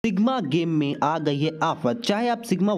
Sigma game में आ गई है आफत। चाहे आप सिग्मा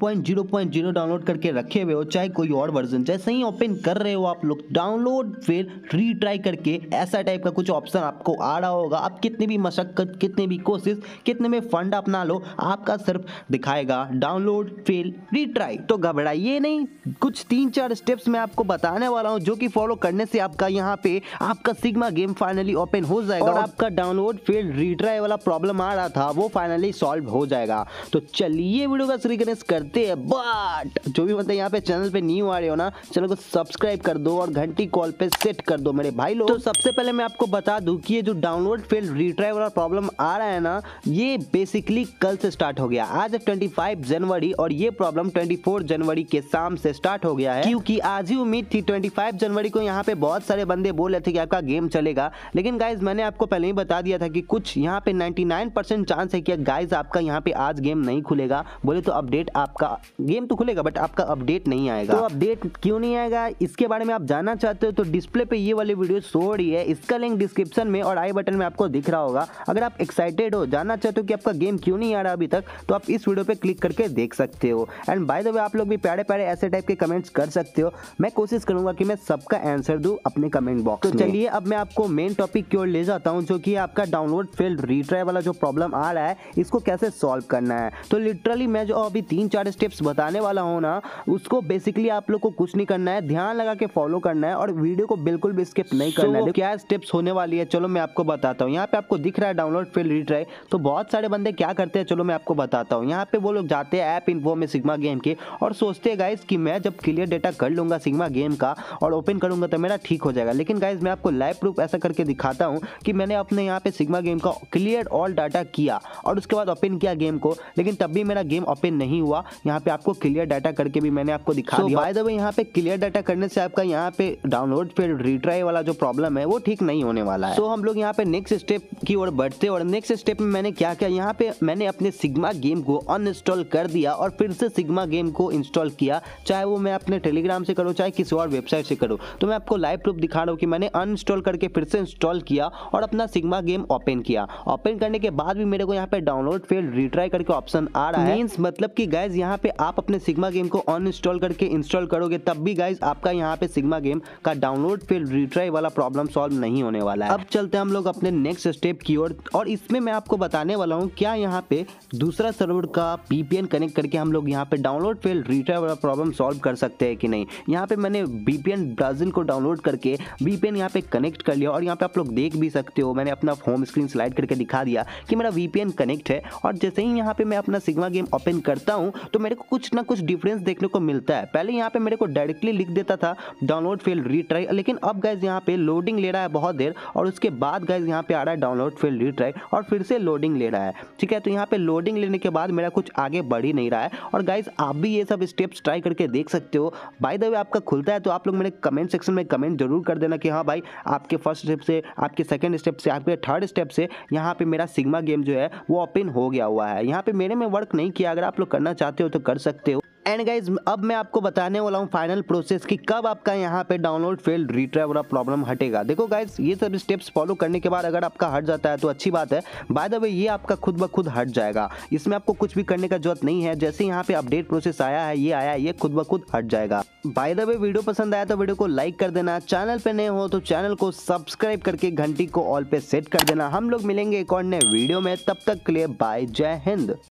1.0.0 डाउनलोड करके रखे हुए हो, चाहे कोई और वर्जन, जैसे ही ओपन कर रहे हो आप लोग डाउनलोड फिर रीट्राई करके ऐसा टाइप का कुछ ऑप्शन आपको आ रहा होगा। आप कितनी भी मशक्कत, कितनी भी कोशिश, कितने में फंड अपना लो, आपका सिर्फ दिखाएगा डाउनलोड फिर रीट्राई। तो घबराइए नहीं, कुछ 3-4 स्टेप्स मैं आपको बताने वाला हूं जो कि फॉलो करने से आपका यहाँ पे आपका सिग्मा गेम फाइनली ओपन हो जाएगा और आपका डाउनलोड फिर रीट्राई वाला प्रॉब्लम आ रहा था वो फाइनली सॉल्व हो जाएगा। तो चलिए वीडियो का शुरू करते हैं। बट जो भी मतलब यहाँ पे चैनल पे न्यू आ रहे हो ना, चैनल को सब्सक्राइब कर दो और घंटी कॉल पे सेट कर दो मेरे भाई लोग। तो सबसे पहले मैं आपको बता दूं कि ये जो डाउनलोड फेल रीट्राई वाला प्रॉब्लम आ रहा है ना, ये बेसिकली कल से स्टार्ट हो गया। आज है 25 जनवरी और ये प्रॉब्लम 24 जनवरी के शाम से स्टार्ट हो गया है, क्योंकि आज ही उम्मीद थी 25 जनवरी को यहाँ पे बहुत सारे बंदे बोल रहे थे कि आपका गेम चलेगा। लेकिन गाइज मैंने आपको पहले ही बता दिया था कि कुछ यहाँ पे 99% चांस है कि गाइज आपका यहाँ पे आज गेम नहीं खुलेगा। बोले तो अपडेट, आपका गेम तो खुलेगा बट आपका अपडेट नहीं आएगा। तो अपडेट क्यों नहीं आएगा, इसके बारे में आप जानना चाहते हो तो डिस्प्ले पे ये वाली वीडियो शो हो रही है, इसका लिंक डिस्क्रिप्शन में और आई बटन में आपको दिख रहा होगा। अगर आप एक्साइटेड हो, जानना चाहते हो कि आपका गेम क्यों नहीं आ रहा अभी तक, तो आप इस वीडियो पे क्लिक करके देख सकते हो। एंड बाय द वे आप लोग भी प्यारे प्यारे ऐसे टाइप के कमेंट्स कर सकते हो। मैं कोशिश करूंगा कि मैं सबका आंसर दूं अपने कमेंट बॉक्स में। तो चलिए अब मैं आपको मेन टॉपिक की ओर ले जाता हूं, जो कि आपका डाउनलोड फेल्ड रीट्राई वाला जो प्रॉब्लम आ रहा है, इसको कैसे सॉल्व करना है। तो लिटरली मैं जो अभी 3-4 स्टेप्स बताने वाला हूं ना, उसको बेसिकली आप लोग को कुछ नहीं करना है, ध्यान लगा के फॉलो करना है और वीडियो को बिल्कुल भी स्किप नहीं करना है। क्या स्टेप्स होने वाली है चलो मैं आपको बताता हूँ। यहाँ पे आपको दिख रहा है डाउनलोड फेल्ड रीट्राई। तो बहुत सारे बंदे क्या करते हैं, चलो मैं आपको बताता हूँ। यहाँ पे वो लोग जाते हैं ऐप इन्फो में सिग्मा गेम के और सोचते हैं गाइज कि मैं जब क्लियर डेटा कर लूंगा सिग्मा गेम का और ओपन करूंगा तो मेरा ठीक हो जाएगा। लेकिन गाइज मैं आपको लाइव प्रूफ ऐसा करके दिखाता हूँ कि मैंने अपने यहाँ पे सिग्मा गेम का क्लियर ऑल डाटा किया और उसके बाद ओपन किया गेम को, लेकिन तब भी मेरा गेम ओपन नहीं हुआ। यहाँ पे आपको क्लियर डाटा करके भी मैंने आपको दिखा दिया। बाय द वे यहाँ पे क्लियर डाटा करने से आपका यहाँ पे डाउनलोड फिर रीट्राई वाला जो प्रॉब्लम है वो ठीक नहीं होने वाला है। तो हम लोग यहाँ पे नेक्स्ट स्टेप की ओर बढ़ते और नेक्स्ट स्टेप में मैंने क्या किया, यहाँ पे मैंने अपने सिग्मा गेम को अनइंस्टॉल कर दिया और फिर से सिग्मा गेम को इंस्टॉल किया, चाहे वो मैं अपने टेलीग्राम से करूँ चाहे किसी और वेबसाइट से करूँ। तो मैं आपको लाइव प्रूफ दिखा रहा हूँ कि मैंने अनइंस्टॉल करके फिर से इंस्टॉल किया और अपना सिग्मा गेम ओपन किया। ओपन करने के बाद भी मेरे को यहाँ पे डाउनलोड फेल्ड रीट्राई करके ऑप्शन आ रहा है। मींस मतलब कि गाइज यहाँ पे आप अपने सिग्मा गेम को अनइंस्टॉल करके इंस्टॉल करोगे तब भी गाइज आपका यहाँ पे सिग्मा गेम का डाउनलोड फेल्ड रीट्राई वाला प्रॉब्लम सॉल्व नहीं होने वाला है। अब चलते हैं हम लोग अपने नेक्स्ट स्टेप की ओर और इसमें मैं आपको बताने वाला हूँ क्या यहाँ पे दूसरा सर्वर का VPN कनेक्ट करके हम लोग यहाँ पे डाउनलोड फेल्ड रीट्राई वाला प्रॉब्लम सॉल्व कर सकते हैं कि नहीं। यहाँ पे मैंने VPN ब्राजील को डाउनलोड करके VPN यहाँ पे कनेक्ट कर लिया और यहाँ पे आप लोग देख भी सकते हो, मैंने अपना होम स्क्रीन स्लाइड करके दिखा दिया कि मेरा VPN कनेक्ट है। और जैसे ही यहाँ पे मैं अपना सिग्मा गेम ओपन करता हूँ तो मेरे को कुछ ना कुछ डिफरेंस देखने को मिलता है। पहले यहाँ पे मेरे को डायरेक्टली लिख देता था डाउनलोड फेल्ड रीट्राई, लेकिन अब गाइज यहाँ पे लोडिंग ले रहा है बहुत देर और उसके बाद गाइज यहाँ पे आ रहा है डाउनलोड फेल्ड रीट्राई और फिर से लोडिंग ले रहा है। ठीक है, तो यहाँ पे लोडिंग लेने के बाद मेरा कुछ आगे बढ़ ही नहीं रहा है। और गाइज आप भी ये सब स्टेप्स ट्राई करके देख सकते हो। बाय द वे आपका खुलता है तो आप लोग मेरे कमेंट सेक्शन में कमेंट जरूर कर देना कि हाँ भाई आपके फर्स्ट स्टेप से, आपके सेकंड स्टेप से, आपके थर्ड स्टेप से यहाँ पे मेरा सिग्मा गेम जो है वो ओपन हो गया हुआ है। यहाँ पे मेरे में वर्क नहीं किया, अगर आप लोग करना चाहते हो तो कर सकते हो। एंड गाइज अब मैं आपको बताने वाला हूँ फाइनल प्रोसेस कि कब आपका यहाँ पे डाउनलोड फेल्ड रीट्राई वाला प्रॉब्लम हटेगा। देखो गाइज ये सब स्टेप्स फॉलो करने के बाद अगर आपका हट जाता है तो अच्छी बात है। बाय द वे ये आपका खुद ब खुद हट जाएगा, इसमें आपको कुछ भी करने का जरूरत नहीं है। जैसे यहाँ पे अपडेट प्रोसेस आया है, ये आया है, ये खुद ब खुद हट जाएगा। बाय द वे वीडियो पसंद आया तो वीडियो को लाइक कर देना, चैनल पे नए हो तो चैनल को सब्सक्राइब करके घंटी को ऑल पे सेट कर देना। हम लोग मिलेंगे एक और नए वीडियो में, तब तक के लिए बाय, जय हिंद।